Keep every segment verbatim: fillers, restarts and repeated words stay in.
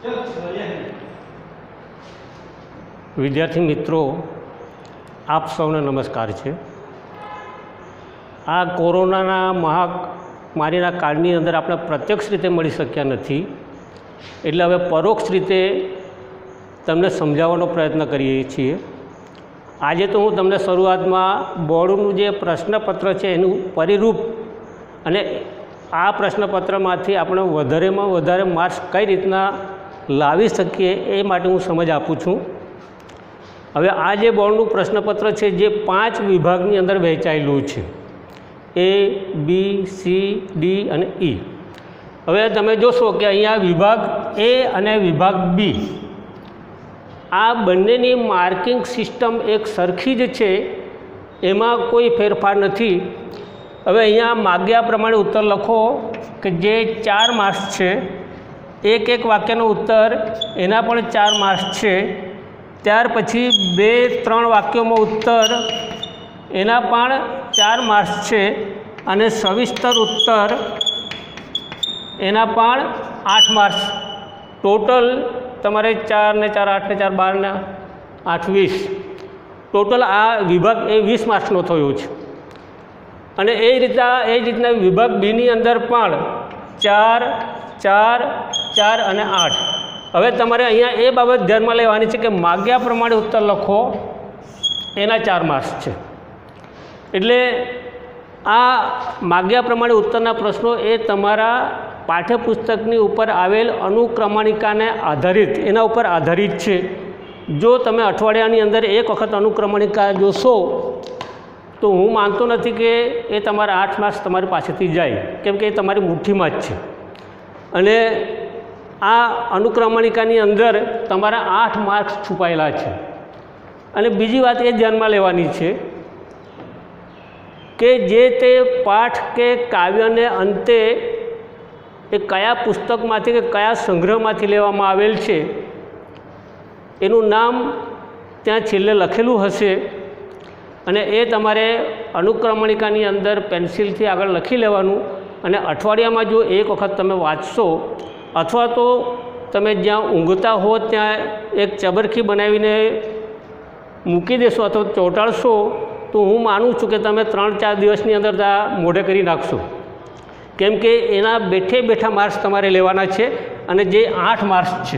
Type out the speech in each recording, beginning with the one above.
વિદ્યાર્થી મિત્રો, આપ સૌને નમસ્કાર છે। આ કોરોનાના મહામારીના કાળની અંદર આપણે પ્રત્યક્ષ રીતે મળી શક્યા નથી, એટલે હવે પરોક્ષ રીતે તમને સમજાવવાનો પ્રયત્ન કરીએ છીએ। આજે તો હું તમને શરૂઆતમાં બોર્ડનું જે પ્રશ્નપત્ર છે એનું પરિરૂપ અને આ પ્રશ્નપત્રમાંથી આપણે વધારેમાં વધારે માર્ક્સ કઈ રીતના લાવી શકીએ એ માટે હું સમજ આપું છું। હવે આ જે બોર્ડનું પ્રશ્નપત્ર છે જે પાંચ વિભાગની અંદર વહેંચાયેલું છે, એ બી સી ડી અને ઈ। હવે તમે જોશો કે અહીંયા વિભાગ એ અને વિભાગ બી આ બંનેની માર્કિંગ સિસ્ટમ એક સરખી જ છે, એમાં કોઈ ફેરફાર નથી। હવે અહીંયા માગ્યા પ્રમાણે ઉત્તર લખો કે જે ચાર માર્ક્સ છે, એક એક વાક્યનો ઉત્તર એના પણ ચાર માર્ક્સ છે। ત્યાર પછી બે ત્રણ વાક્યોમાં ઉત્તર એના પણ ચાર માર્ક્સ છે, અને સવિસ્તર ઉત્તર એના પણ આઠ માર્ક્સ। ટોટલ તમારે ચાર ને ચાર આઠ ને ચાર બાર ને આઠ વીસ, ટોટલ આ વિભાગ એ વીસ માર્ક્સનો થયો છે। અને એ રીતના એ જ રીતના વિભાગ બીની અંદર પણ ચાર ચાર ચાર અને આઠ। હવે તમારે અહીંયા એ બાબત ધ્યાનમાં લેવાની છે કે માગ્યા પ્રમાણે ઉત્તર લખો એના ચાર માર્ક્સ છે। એટલે આ માગ્યા પ્રમાણે ઉત્તરના પ્રશ્નો એ તમારા પાઠ્યપુસ્તકની ઉપર આવેલ અનુક્રમણિકાને આધારિત એના ઉપર આધારિત છે। જો તમે અઠવાડિયાની અંદર એક વખત અનુક્રમણિકા જોશો તો હું માનતો નથી કે એ તમારા આઠ માર્ક્સ તમારી પાસેથી જાય, કેમ કે એ તમારી મુઠ્ઠીમાં જ છે। અને આ અનુક્રમણિકાની અંદર તમારા આઠ માર્ક્સ છુપાયેલા છે। અને બીજી વાત એ ધ્યાનમાં લેવાની છે કે જે તે પાઠ કે કાવ્યને અંતે એ કયા પુસ્તકમાંથી કે કયા સંગ્રહમાંથી લેવામાં આવેલ છે એનું નામ ત્યાં છેલ્લે લખેલું હશે, અને એ તમારે અનુક્રમણિકાની અંદર પેન્સિલથી આગળ લખી લેવાનું। અને અઠવાડિયામાં જો એક વખત તમે વાંચશો અથવા તો તમે જ્યાં ઊંઘતા હો ત્યાં એક ચબરખી બનાવીને મૂકી દેશો અથવા ચોંટાડશો તો હું માનું છું કે તમે ત્રણ ચાર દિવસની અંદર આ મોઢે કરી નાખશો, કેમ કે એના બેઠે બેઠા માર્ક્સ તમારે લેવાના છે, અને જે આઠ માર્ક્સ છે।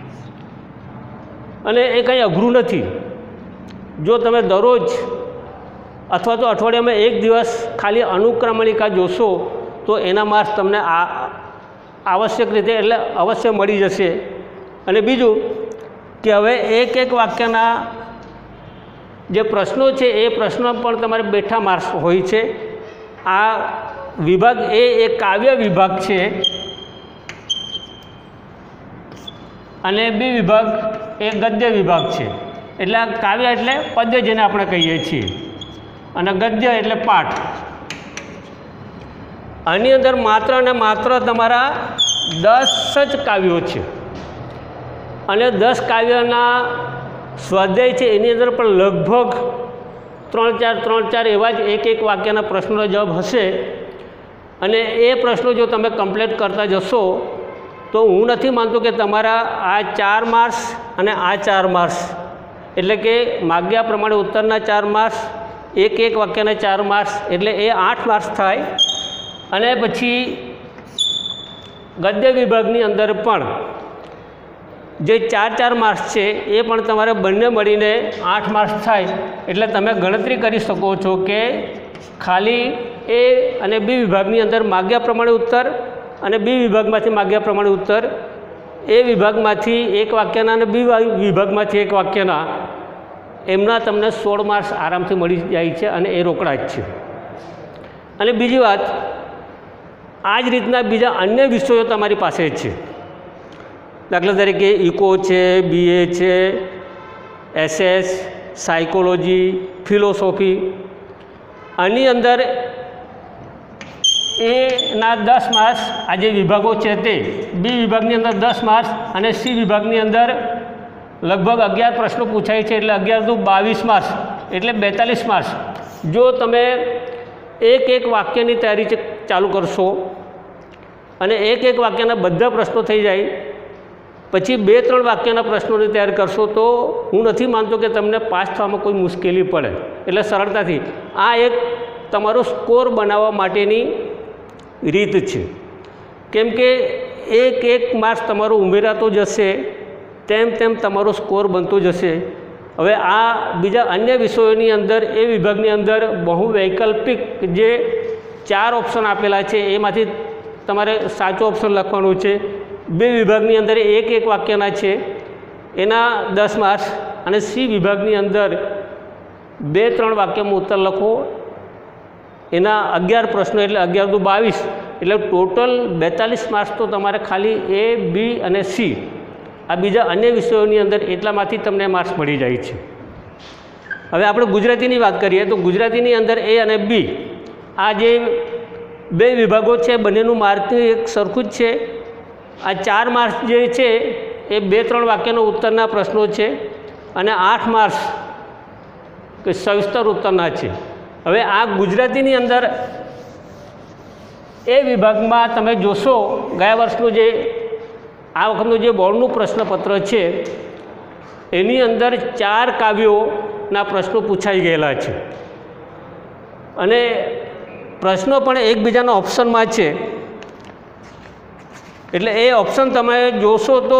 અને એ કંઈ અઘરું નથી। જો તમે દરરોજ અથવા તો અઠવાડિયામાં એક દિવસ ખાલી અનુક્રમણિકા જોશો તો એના માર્ક્સ તમને આ આવશ્યક રીતે એટલે અવશ્ય મળી જશે। અને બીજું કે હવે એક એક વાક્યના જે પ્રશ્નો છે એ પ્રશ્નો પણ તમારે બેઠા માર્ક્સ હોય છે। આ વિભાગ એ એક કાવ્ય વિભાગ છે, અને બી વિભાગ એ ગદ્ય વિભાગ છે। એટલે આ કાવ્ય એટલે પદ્ય જેને આપણે કહીએ છીએ, અને ગદ્ય એટલે પાઠ। આની અંદર માત્ર અને માત્ર તમારા દસ જ કાવ્યો છે, અને દસ કાવ્યના સ્વાધ્યાય છે એની અંદર પણ લગભગ ત્રણ ચાર ત્રણ ચાર એવા જ એક એક વાક્યના પ્રશ્નોનો જવાબ હશે। અને એ પ્રશ્નો જો તમે કમ્પ્લીટ કરતા જશો તો હું નથી માનતો કે તમારા આ ચાર માર્ક્સ અને આ ચાર માર્ક્સ એટલે કે માગ્યા પ્રમાણે ઉત્તરના ચાર માર્ક્સ, એક એક વાક્યના ચાર માર્ક્સ એટલે એ આઠ માર્ક્સ થાય। અને પછી ગદ્ય વિભાગની અંદર પણ જે ચાર ચાર માર્ક્સ છે એ પણ તમારે બંને મળીને આઠ માર્ક્સ થાય। એટલે તમે ગણતરી કરી શકો છો કે ખાલી એ અને બી વિભાગની અંદર માગ્યા પ્રમાણે ઉત્તર અને બી વિભાગમાંથી માગ્યા પ્રમાણે ઉત્તર, એ વિભાગમાંથી એક વાક્યના અને બી વિભાગમાંથી એક વાક્યના, એમના તમને સોળ માર્ક્સ આરામથી મળી જાય છે, અને એ રોકડા જ છે। અને બીજી વાત, આ જ રીતના બીજા અન્ય વિષયો તમારી પાસે છે। દાખલા તરીકે ઇકો છે, બીએ છે, એસએસ, સાયકોલોજી, ફિલોસોફી, આની અંદર એના દસ માર્ક્સ આ જે વિભાગો છે તે બી વિભાગની અંદર દસ માર્ક્સ અને સી વિભાગની અંદર લગભગ અગિયાર પ્રશ્નો પૂછાય છે, એટલે અગિયાર દુ બાવીસ માર્ક્સ એટલે બેતાલીસ માર્ક્સ। જો તમે એક એક વાક્યની તૈયારી ચાલુ કરશો અને એક એક વાક્યના બધા પ્રશ્નો થઈ જાય પછી બે ત્રણ વાક્યના પ્રશ્નોને તૈયાર કરશો તો હું નથી માનતો કે તમને પાસ થવામાં કોઈ મુશ્કેલી પડે, એટલે સરળતાથી આ એક તમારો સ્કોર બનાવવા માટેની રીત છે. કેમ કે એક એક માર્ક્સ તમારો ઉમેરાતો જશે તેમ તેમ તમારો સ્કોર બનતો જશે. હવે આ બીજા અન્ય વિષયોની અંદર એ વિભાગની અંદર બહુ વૈકલ્પિક જે ચાર ઓપ્શન આપેલા છે એમાંથી તમારે સાચો ઓપ્શન લખવાનું છે. બે વિભાગની અંદર એક એક વાક્યના છે એના દસ માર્ક્સ, અને સી વિભાગની અંદર બે ત્રણ વાક્યમાં ઉત્તર લખો એના અગિયાર પ્રશ્નો, એટલે અગિયાર દુ બાવીસ, એટલે ટોટલ બેતાલીસ માર્ક્સ તો તમારે ખાલી એ, બી અને સી આ બીજા અન્ય વિષયોની અંદર એટલામાંથી તમને માર્ક્સ મળી જાય છે. હવે આપણે ગુજરાતીની વાત કરીએ તો ગુજરાતીની અંદર એ અને બી આ જે બે વિભાગો છે બંનેનું માર્ક એક સરખું જ છે. આ ચાર માર્ક્સ જે છે એ બે ત્રણ વાક્યનો ઉત્તરના પ્રશ્નો છે અને આઠ માર્ક્સ કે સવિસ્તર ઉત્તરના છે. હવે આ ગુજરાતીની અંદર એ વિભાગમાં તમે જોશો ગયા વર્ષનું જે આ વખતનું જે બોર્ડનું પ્રશ્નપત્ર છે એની અંદર ચાર કાવ્યોના પ્રશ્નો પૂછાઈ ગયેલા છે અને પ્રશ્નો પણ એકબીજાના ઓપ્શનમાં છે. એટલે એ ઓપ્શન તમે જોશો તો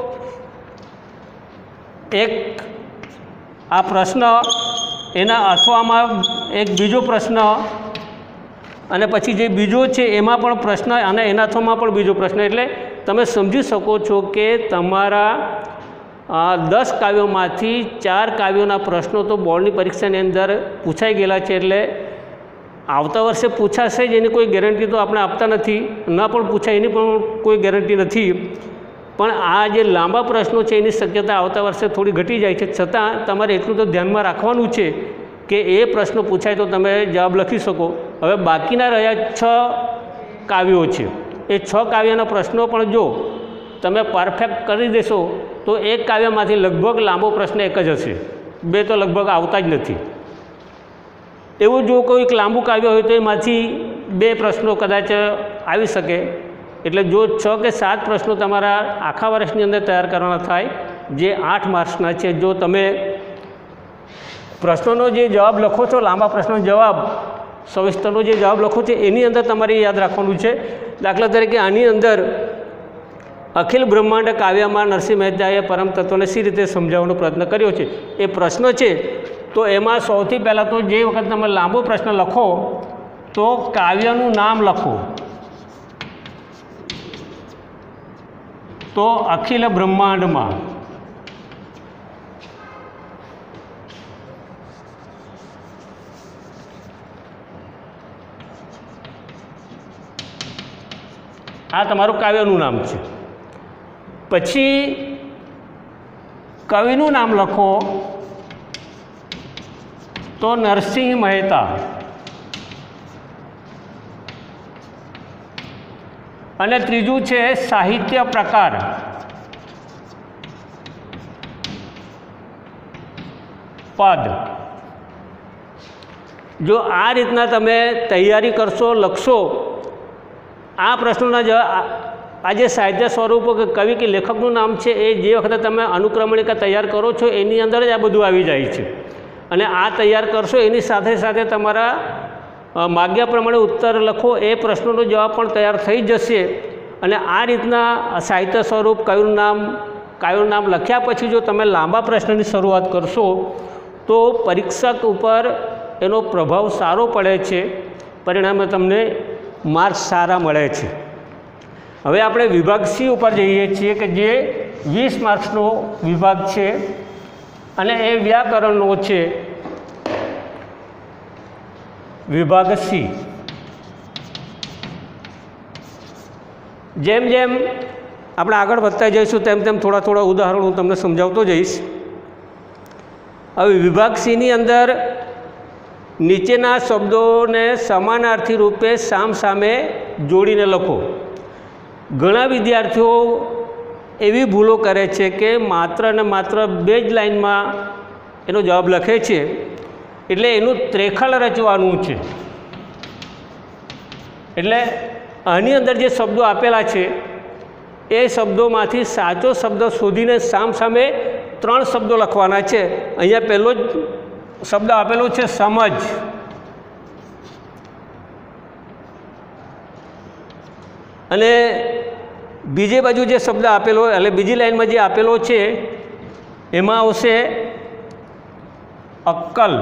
એક આ પ્રશ્ન એના અથવામાં એક બીજો પ્રશ્ન અને પછી જે બીજો છે એમાં પણ પ્રશ્ન અને એના અથવામાં પણ બીજો પ્રશ્ન. એટલે તમે સમજી શકો છો કે તમારા દસ કાવ્યોમાંથી ચાર કાવ્યોના પ્રશ્નો તો બોર્ડની પરીક્ષાની અંદર પૂછાઈ ગયેલા છે. એટલે આવતા વર્ષે પૂછાશે જ એની કોઈ ગેરંટી તો આપણે આપતા નથી, ન પણ પૂછાય એની પણ કોઈ ગેરંટી નથી. પણ આ જે લાંબા પ્રશ્નો છે એની શક્યતા આવતા વર્ષે થોડી ઘટી જાય છે. છતાં તમારે એટલું તો ધ્યાનમાં રાખવાનું છે કે એ પ્રશ્નો પૂછાય તો તમે જવાબ લખી શકો. હવે બાકીના રહ્યા છ કાવ્યો છે, એ છ કાવ્યના પ્રશ્નો પણ જો તમે પરફેક્ટ કરી દેશો તો એક કાવ્યમાંથી લગભગ લાંબો પ્રશ્ન એક જ હશે, બે તો લગભગ આવતા જ નથી. એવું જો કોઈક લાંબુ કાવ્ય હોય તો એમાંથી બે પ્રશ્નો કદાચ આવી શકે. એટલે જો છ કે સાત પ્રશ્નો તમારા આખા વર્ષની અંદર તૈયાર કરવાના થાય જે આઠ માર્ક્સના છે, જો તમે પ્રશ્નોનો જે જવાબ લખો છો, લાંબા પ્રશ્નનો જવાબ સવિસ્તરનો જે જવાબ લખો છો એની અંદર તમારે યાદ રાખવાનું છે. દાખલા તરીકે આની અંદર અખિલ બ્રહ્માંડ કાવ્યમાં નરસિંહ મહેતાએ પરમ તત્વને સી રીતે સમજાવવાનો પ્રયત્ન કર્યો છે એ પ્રશ્ન છે. તો એમાં સૌથી પહેલાં તો જે વખત તમે લાંબો પ્રશ્ન લખો તો કાવ્યનું નામ લખો. તો અખિલ બ્રહ્માંડમાં આ તમારું કાવ્યનું નામ છે. પછી કવિનું નામ લખો તો નરસિંહ મહેતા. અને ત્રીજું છે સાહિત્ય પ્રકાર. પદ. જો આ રીતના તમે તૈયારી કરશો, લખશો, આ પ્રશ્નોના જવાબ આ જે સાહિત્ય સ્વરૂપો કે કવિ કે લેખકનું નામ છે એ જે વખતે તમે અનુક્રમણિકા તૈયાર કરો છો એની અંદર જ આ બધું આવી જાય છે. અને આ તૈયાર કરશો એની સાથે સાથે તમારા માગ્યા પ્રમાણે ઉત્તર લખો, એ પ્રશ્નોનો જવાબ પણ તૈયાર થઈ જશે. અને આ રીતના સાહિત્ય સ્વરૂપ કવિનું નામ કાવ્યનું નામ લખ્યા પછી જો તમે લાંબા પ્રશ્નની શરૂઆત કરશો તો પરીક્ષક ઉપર એનો પ્રભાવ સારો પડે છે, પરિણામે તમને માર્ક્સ સારા મળે છે. હવે આપણે વિભાગ સી ઉપર જઈએ છીએ કે જે વીસ માર્ક્સનો વિભાગ છે અને એ વ્યાકરણનો છે. વિભાગ સી. જેમ જેમ આપણે આગળ વધતા જઈશું તેમ તેમ થોડા થોડા ઉદાહરણો હું તમને સમજાવતો જઈશ. હવે વિભાગ સીની અંદર નીચેના શબ્દોને સમાનાર્થી રૂપે સામસામે જોડીને લખો. ઘણા વિદ્યાર્થીઓ એવી ભૂલો કરે છે કે માત્ર ને માત્ર બે જ લાઇનમાં એનો જવાબ લખે છે, એટલે એનું ત્રેખલ રચવાનું છે. એટલે આની અંદર જે શબ્દો આપેલા છે એ શબ્દોમાંથી સાચો શબ્દ શોધીને સામસામે ત્રણ શબ્દો લખવાના છે। અહીંયા પહેલો જ શબ્દ આપેલો છે સમજ, અને બીજી બાજુ જે શબ્દ આપેલો એટલે બીજી લાઈનમાં જે આપેલો છે એમાં આવશે અક્કલ,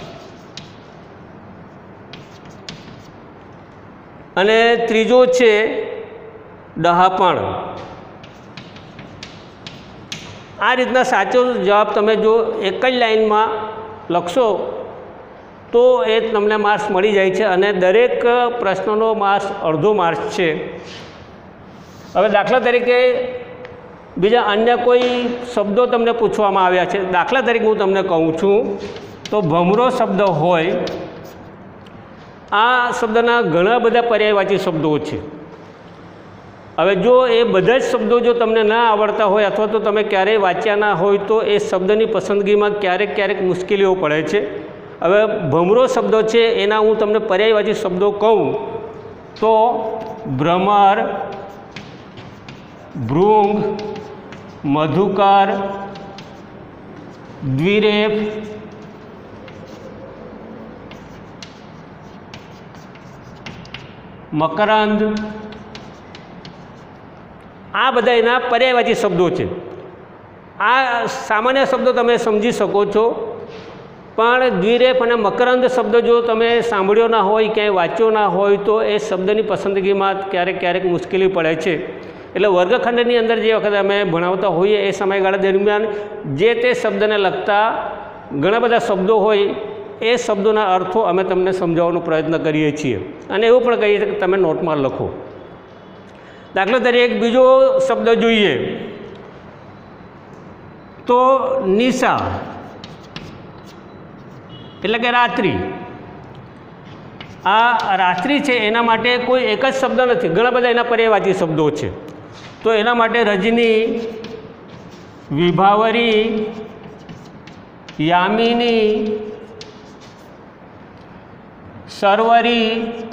અને ત્રીજો છે ડહાપણ। આ રીતના સાચો જવાબ તમે જો એક જ લાઈનમાં લખશો તો એ તમને માર્ક્સ મળી જાય છે, અને દરેક પ્રશ્નનો માર્ક્સ અડધો માર્ક્સ છે। હવે દાખલા તરીકે બીજા અન્ય કોઈ શબ્દો તમને પૂછવામાં આવ્યા છે। દાખલા તરીકે હું તમને કહું છું તો ભમરો શબ્દ હોય, આ શબ્દના ઘણા બધા પર્યાયવાચી શબ્દો છે। હવે જો એ બધા જ શબ્દો જો તમને ના આવડતા હોય અથવા તો તમે ક્યારેય વાંચ્યા ના હોય તો એ શબ્દની પસંદગીમાં ક્યારેક ક્યારેક મુશ્કેલીઓ પડે છે। હવે ભમરો શબ્દ છે એના હું તમને પર્યાયવાચી શબ્દો કહું તો ભ્રમર, ભૃંગ, મધુકાર, દ્વિરેફ, મકરંદ, આ બધા એના પર્યાયવાચી શબ્દો છે। આ સામાન્ય શબ્દો તમે સમજી શકો છો, પણ દ્વિરેફ અને મકરંદ શબ્દ જો તમે સાંભળ્યો ના હોય, ક્યાંય વાંચ્યો ના હોય તો એ શબ્દની પસંદગીમાં ક્યારેક ક્યારેક મુશ્કેલી પડે છે। એટલે વર્ગખંડની અંદર જે વખતે અમે ભણાવતા હોઈએ એ સમયગાળા દરમિયાન જે તે શબ્દને લગતા ઘણા બધા શબ્દો હોય એ શબ્દોના અર્થો અમે તમને સમજાવવાનો પ્રયત્ન કરીએ છીએ, અને એવું પણ કહીએ છીએ કે તમે નોટમાં લખો। દાખલા તરીકે એક બીજો શબ્દ જોઈએ તો નિશા એટલે કે રાત્રિ। આ રાત્રિ છે એના માટે કોઈ એક જ શબ્દ નથી, ઘણા બધા એના પર્યાયવાચી શબ્દો છે। તો એના માટે રજની, વિભાવરી, યામિની, સરવરી,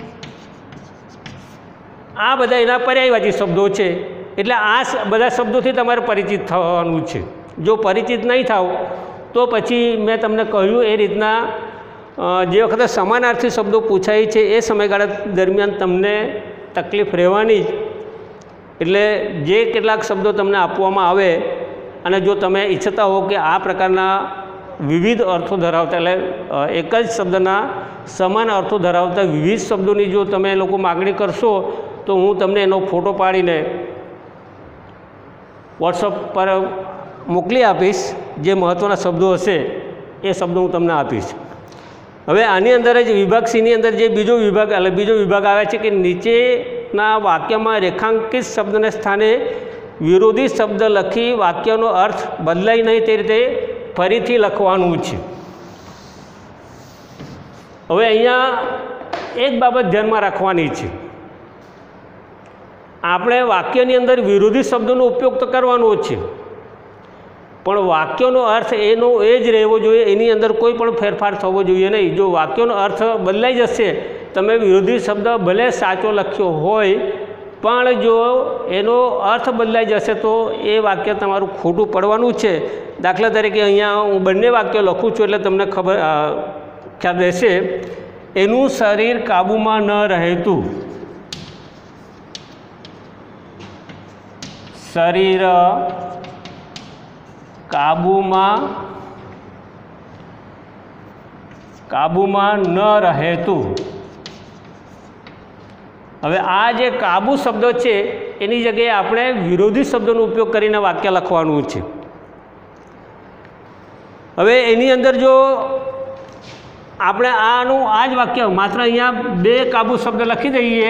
આ બધા એના પર્યાયવાચી શબ્દો છે। એટલે આ બધા શબ્દોથી તમારે પરિચિત થવાનું છે। જો પરિચિત નહીં થાવ તો પછી મેં તમને કહ્યું એ રીતના જે વખતે સમાનાર્થી શબ્દો પૂછાય છે એ સમયગાળા દરમિયાન તમને તકલીફ રહેવાની જ। એટલે જે કેટલાક શબ્દો તમને આપવામાં આવે અને જો તમે ઈચ્છતા હો કે આ પ્રકારના વિવિધ અર્થો ધરાવતા એટલે એક જ શબ્દના સમાન અર્થો ધરાવતા વિવિધ શબ્દોની જો તમે લોકો માગણી કરશો તો હું તમને એનો ફોટો પાડીને વોટ્સઅપ પર મોકલી આપીશ। જે મહત્ત્વના શબ્દો હશે એ શબ્દો હું તમને આપીશ। હવે આની અંદર જ વિભાગ સીની અંદર જે બીજો વિભાગ એટલે બીજો વિભાગ આવે છે કે નીચેના વાક્યમાં રેખાંકિત શબ્દને સ્થાને વિરોધી શબ્દ લખી વાક્યનો અર્થ બદલાય નહીં તે રીતે ફરીથી લખવાનું છે। હવે અહીંયા એક બાબત ધ્યાનમાં રાખવાની છે, આપણે વાક્યની અંદર વિરોધી શબ્દોનો ઉપયોગ તો કરવાનો છે, પણ વાક્યનો અર્થ એનો એ જ રહેવો જોઈએ, એની અંદર કોઈ પણ ફેરફાર થવો જોઈએ નહીં। જો વાક્યનો અર્થ બદલાઈ જશે, તમે વિરોધી શબ્દ ભલે સાચો લખ્યો હોય પણ જો એનો અર્થ બદલાઈ જશે તો એ વાક્ય તમારું ખોટું પડવાનું છે। દાખલા તરીકે અહીંયા હું બંને વાક્યો લખું છું એટલે તમને ખબર ખ્યાલ રહેશે। એનું શરીર કાબૂમાં ન રહેતું, શરીર કાબૂમાં કાબૂમાં ન રહેતું। હવે આ જે કાબુ શબ્દ છે એની જગ્યાએ આપણે વિરોધી શબ્દોનો ઉપયોગ કરીને વાક્ય લખવાનું છે। હવે એની અંદર જો આપણે આનું આ જ વાક્ય માત્ર અહીંયા બે કાબુ શબ્દ લખી દઈએ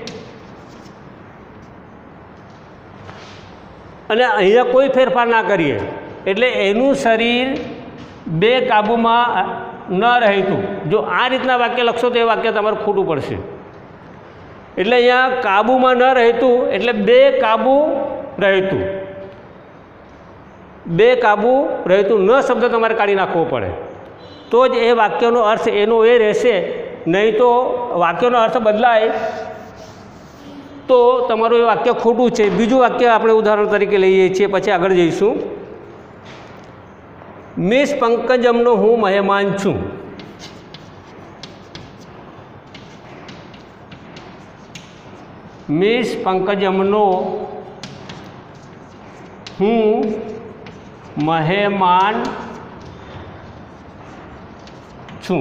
અને અહીંયા કોઈ ફેરફાર ના કરીએ એટલે એનું શરીર બે કાબૂમાં ન રહેતું, જો આ રીતના વાક્ય લખશો તો એ વાક્ય તમારે ખોટું પડશે। એટલે અહીંયા કાબૂમાં ન રહેતું એટલે બે કાબુ રહેતું, બે કાબુ રહેતું ન શબ્દ તમારે કાઢી નાખવો પડે તો જ એ વાક્યનો અર્થ એનો એ રહેશે, નહીં તો વાક્યનો અર્થ બદલાય તો તમારું એ વાક્ય ખોટું છે। બીજું વાક્ય આપણે ઉદાહરણ તરીકે લઈએ છીએ, પછી આગળ જઈશું। મિસ પંકજમનો હું મહેમાન છું। મિસ પંકજમનો હું મહેમાન છું।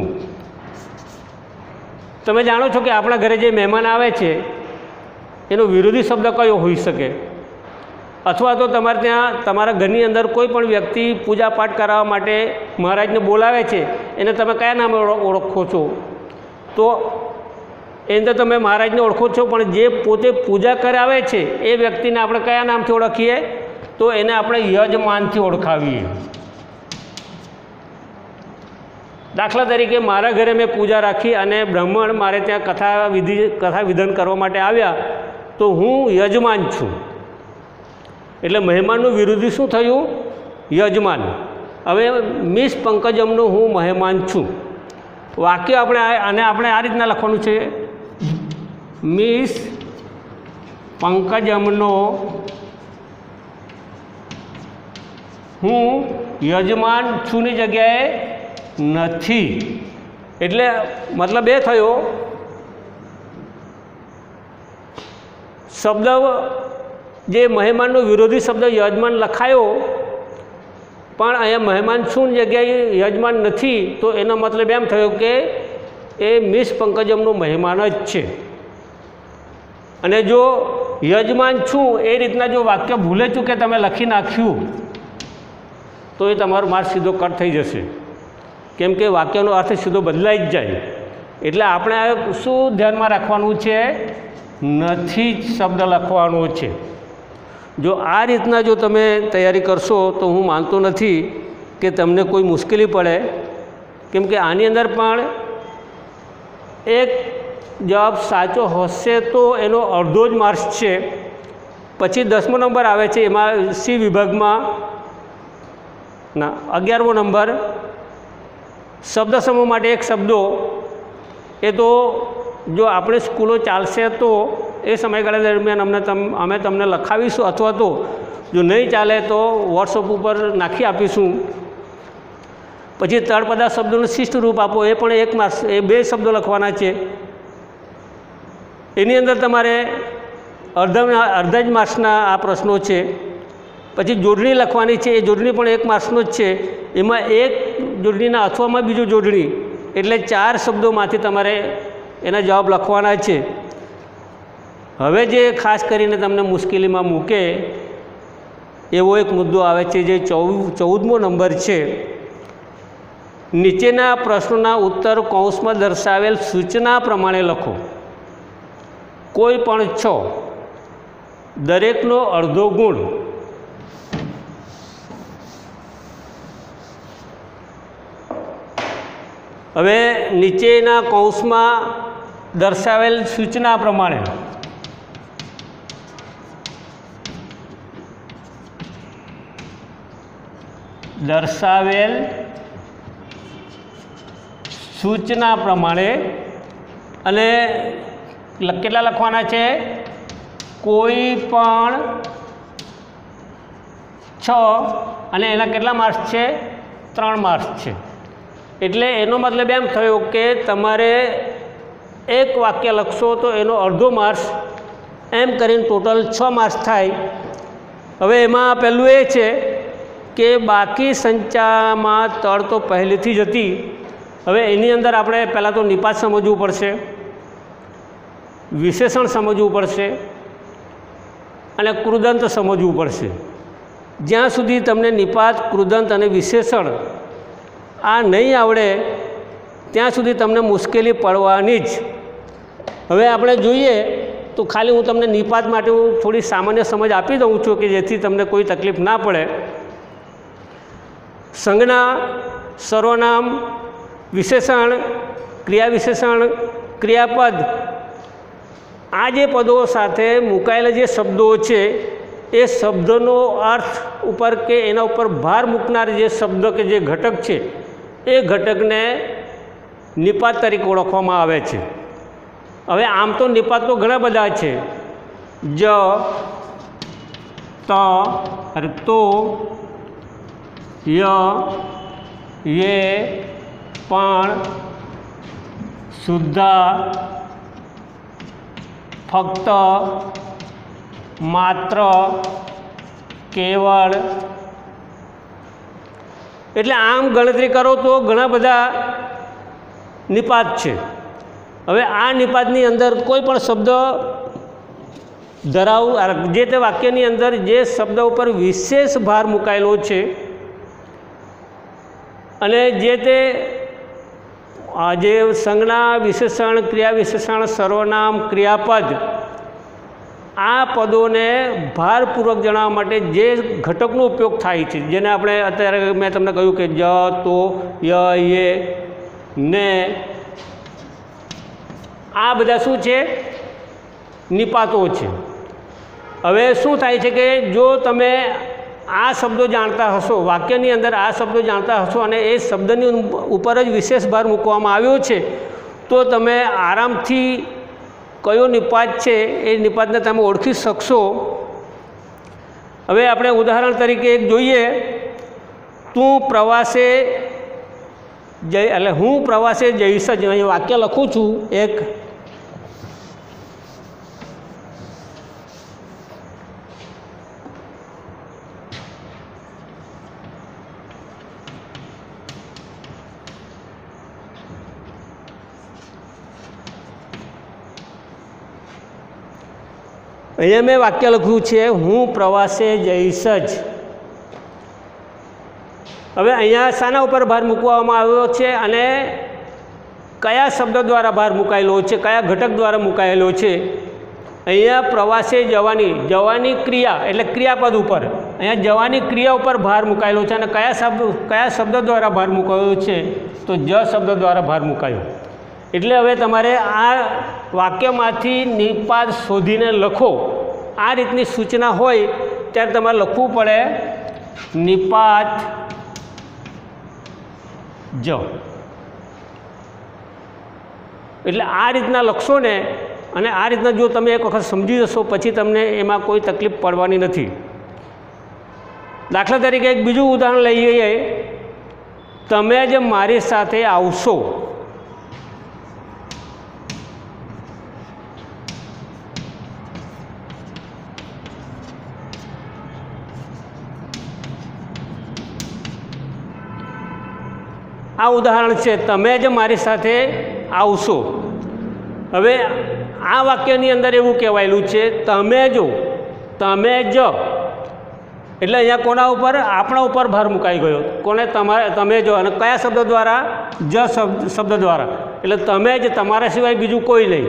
તમે જાણો છો કે આપણા ઘરે જે મહેમાન આવે છે એનો વિરોધી શબ્દ કયો હોઈ શકે? અથવા તો તમારે ત્યાં તમારા ઘરની અંદર કોઈ પણ વ્યક્તિ પૂજા પાઠ કરાવવા માટે મહારાજને બોલાવે છે, એને તમે કયા નામે ઓળખો છો? તો એની અંદર તમે મહારાજને ઓળખો છો, પણ જે પોતે પૂજા કરાવે છે એ વ્યક્તિને આપણે કયા નામથી ઓળખીએ? તો એને આપણે યજમાનથી ઓળખાવીએ। દાખલા તરીકે મારા ઘરે મેં પૂજા રાખી અને બ્રાહ્મણ મારે ત્યાં કથા વિધિ કથા વિધાન કરવા માટે આવ્યા, તો હું યજમાન છું। એટલે મહેમાનનું વિરોધી શું થયું? યજમાન। હવે મિસ પંકજમનો હું મહેમાન છું, વાક્ય આપણે આને આપણે આ રીતના લખવાનું છે, મિસ પંકજમનો હું યજમાન છુંની જગ્યાએ નથી। એટલે મતલબ એ થયો શબ્દ જે મહેમાનનો વિરોધી શબ્દ યજમાન લખાયો, પણ અહીંયા મહેમાન છું જગ્યાએ યજમાન નથી, તો એનો મતલબ એમ થયો કે એ મિસ પંકજમનો મહેમાન જ છે। અને જો યજમાન છું એ રીતના જો વાક્ય ભૂલે ચૂકે તમે લખી નાખ્યું તો એ તમારો માર્ક સીધો કટ થઈ જશે, કેમ કે વાક્યનો અર્થ સીધો બદલાઈ જ જાય। એટલે આપણે શું ધ્યાનમાં રાખવાનું છે? નથી જ શબ્દ લખવાનો છે। જો આ રીતના જો તમે તૈયારી કરશો તો હું માનતો નથી કે તમને કોઈ મુશ્કેલી પડે, કેમ કે આની અંદર પણ એક જવાબ સાચો હશે તો એનો અડધો જ માર્ક્સ છે। પછી દસમો નંબર આવે છે, એમાં સી વિભાગમાં ના અગિયારમો નંબર શબ્દ સમૂહ માટે એક શબ્દો। એ તો જો આપણે સ્કૂલો ચાલશે તો એ સમયગાળા દરમિયાન અમને તમ અમે તમને લખાવીશું, અથવા તો જો નહીં ચાલે તો વોટ્સઅપ ઉપર નાખી આપીશું। પછી તળપદા શબ્દોનું શિષ્ટ રૂપ આપો, એ પણ એક માર્ક્સ, એ બે શબ્દો લખવાના છે। એની અંદર તમારે અડધા અડધા જ માર્ક્સના આ પ્રશ્નો છે। પછી જોડણી લખવાની છે, એ જોડણી પણ એક માર્ક્સનો જ છે। એમાં એક જોડણીના અથવામાં બીજું જોડણી, એટલે ચાર શબ્દોમાંથી તમારે એના જવાબ લખવાના છે। હવે જે ખાસ કરીને તમને મુશ્કેલીમાં મૂકે એવો એક મુદ્દો આવે છે, જે ચૌદ ચૌદમો નંબર છે। નીચેના પ્રશ્નોના ઉત્તર કૌંસમાં દર્શાવેલ સૂચના પ્રમાણે લખો। કોઈ પણ છ, દરેકનો અડધો ગુણ। હવે નીચેના કૌંસમાં દર્શાવેલ સૂચના પ્રમાણે દર્શાવેલ સૂચના પ્રમાણે અને કેટલા લખવાના છે? કોઈ પણ છ, અને એના કેટલા માર્ક્સ છે? ત્રણ માર્ક્સ છે। એટલે એનો મતલબ એમ થયો કે તમારે એક વાક્ય લખશો તો એનો અડધો માર્ક્સ, એમ કરીને ટોટલ છ માર્ક્સ થાય। હવે એમાં પહેલું એ છે કે બાકી સંચામાં તળ તો પહેલેથી જ હતી। હવે એની અંદર આપણે પહેલાં તો નિપાત સમજવું પડશે, વિશેષણ સમજવું પડશે અને કૃદંત સમજવું પડશે। જ્યાં સુધી તમને નિપાત, કૃદંત અને વિશેષણ આ નહીં આવડે ત્યાં સુધી તમને મુશ્કેલી પડવાની જ। હવે આપણે જોઈએ તો ખાલી હું તમને નિપાત માટે હું થોડી સામાન્ય સમજ આપી દઉં છું કે જેથી તમને કોઈ તકલીફ ના પડે। સંજ્ઞા, સર્વનામ, વિશેષણ, ક્રિયા વિશેષણ, ક્રિયાપદ, આ જે પદો સાથે મુકાયેલા જે શબ્દો છે એ શબ્દનો અર્થ ઉપર કે એના ઉપર ભાર મૂકનાર જે શબ્દ કે જે ઘટક છે એ ઘટકને નિપાત તરીકે ઓળખવામાં આવે છે। હવે આમ તો નિપાત તો ઘણા બધા છે, જ ત અરે તો ય યે પણ શુદ્ધા ફક્ત માત્ર કેવળ એટલે આમ ગણતરી કરો તો ઘણા બધા નિપાત છે। હવે આ નિપાતની અંદર કોઈ પણ શબ્દ ધરાવ જે તે વાક્યની અંદર જે શબ્દ ઉપર વિશેષ ભાર મુકાયેલો છે અને જે તે જે સંજ્ઞા વિશેષણ ક્રિયા વિશેષણ સર્વનામ ક્રિયાપદ આ પદોને ભારપૂર્વક જણાવવા માટે જે ઘટકનો ઉપયોગ થાય છે, જેને આપણે અત્યારે મેં તમને કહ્યું કે જ તો ય યે ને આ બધા શું છે? નિપાતો છે। હવે શું થાય છે કે જો તમે આ શબ્દો જાણતા હશો, વાક્યની અંદર આ શબ્દો જાણતા હશો અને એ શબ્દની ઉપર જ વિશેષ ભાર મૂકવામાં આવ્યો છે તો તમે આરામથી કયો નિપાત છે એ નિપાતને તમે ઓળખી શકશો। હવે આપણે ઉદાહરણ તરીકે એક જોઈએ, તું પ્રવાસે જઈ એટલે હું પ્રવાસે જઈશ જ, અહીં વાક્ય લખું છું એક, અહીંયા મેં વાક્ય લખ્યું છે હું પ્રવાસે જઈશ જ। હવે અહીંયા શાના ઉપર ભાર મૂકવામાં આવ્યો છે અને કયા શબ્દ દ્વારા ભાર મુકાયેલો છે, કયા ઘટક દ્વારા મુકાયેલો છે? અહીંયા પ્રવાસે જવાની જવાની ક્રિયા એટલે ક્રિયાપદ ઉપર, અહીંયા જવાની ક્રિયા ઉપર ભાર મુકાયેલો છે અને કયા શબ્દ કયા શબ્દ દ્વારા ભાર મુકાયો છે? તો જ શબ્દ દ્વારા ભાર મુકાયો। એટલે હવે તમારે આ વાક્યમાંથી નિપાત શોધીને લખો। આ રીતની સૂચના હોય ત્યારે તમારે લખવું પડે નિપાત જ, એટલે આ રીતના લખશો ને અને આ રીતના જો તમે એક વખત સમજી જશો પછી તમને એમાં કોઈ તકલીફ પડવાની નથી। દાખલા તરીકે એક બીજું ઉદાહરણ લઈએ, તમે જ મારી સાથે આવશો। આ ઉદાહરણ છે, તમે જ મારી સાથે આવશો। હવે આ વાક્યની અંદર એવું કહેવાયેલું છે તમે જો, તમે જ, એટલે અહીંયા કોના ઉપર? આપણા ઉપર ભાર મુકાઈ ગયો। કોને? તમારે, તમે જો, અને કયા શબ્દ દ્વારા? જ શબ્દ શબ્દ દ્વારા, એટલે તમે જ, તમારા સિવાય બીજું કોઈ નહીં,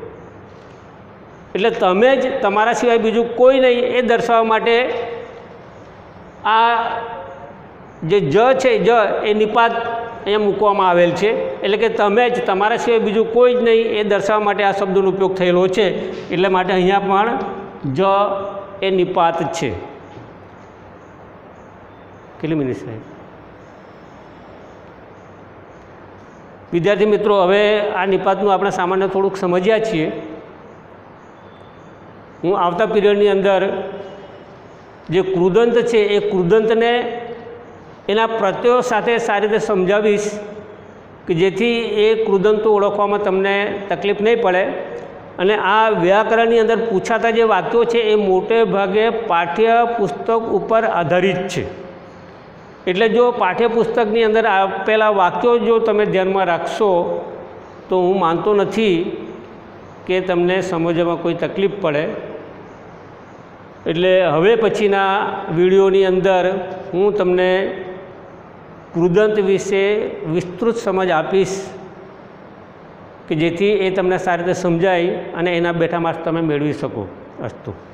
એટલે તમે જ, તમારા સિવાય બીજું કોઈ નહીં એ દર્શાવવા માટે આ જે જ છે જ એ નિપાત અહીંયા મૂકવામાં આવેલ છે। એટલે કે તમે જ, તમારા સિવાય બીજું કોઈ જ નહીં એ દર્શાવવા માટે આ શબ્દનો ઉપયોગ થયેલો છે। એટલે માટે અહીંયા પણ જ એ નિપાત છે। કેટલી મિનિટ સાહેબ? વિદ્યાર્થી મિત્રો, હવે આ નિપાતનું આપણે સામાન્ય થોડુંક સમજ્યા છીએ। હું આવતા પીરિયડની અંદર જે કૃદંત છે એ કૃદંતને એના પ્રત્યયો સાથે સારી રીતે સમજાવીશ કે જેથી એ કૃદંતો ઓળખવામાં તમને તકલીફ નહીં પડે। અને આ વ્યાકરણની અંદર પૂછાતા જે વાક્યો છે એ મોટે ભાગે પાઠ્યપુસ્તક ઉપર આધારિત છે। એટલે જો પાઠ્યપુસ્તકની અંદર આપેલા વાક્યો જો તમે ધ્યાનમાં રાખશો તો હું માનતો નથી કે તમને સમજવામાં કોઈ તકલીફ પડે। એટલે હવે પછીના વિડીયોની અંદર હું તમને કૃદંત વિશે વિસ્તૃત સમજ આપીશ કે જેથી એ તમને સારી રીતે સમજાય અને એના બેઠા માર્ક્સ તમે મેળવી શકો। અસ્તુ।